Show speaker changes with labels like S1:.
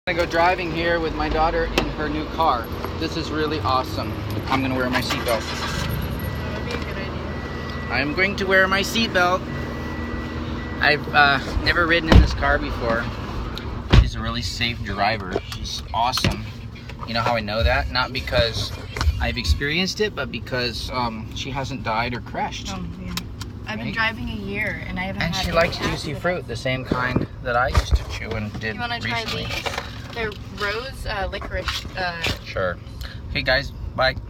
S1: I go driving here with my daughter in her new car. This is really awesome. I'm gonna wear my seatbelt.
S2: That would be a good idea.
S1: I'm going to wear my seatbelt. I've never ridden in this car before. She's a really safe driver. She's awesome. You know how I know that? Not because I've experienced it, but because she hasn't died or crashed.
S2: Oh, yeah. I've been driving a year and I haven't
S1: And
S2: had
S1: she
S2: any
S1: likes juicy
S2: accidents.
S1: fruit, the same kind that I used to chew and did
S2: You want to try
S1: recently.
S2: these? They're rose licorice.
S1: Sure. Hey guys, bye.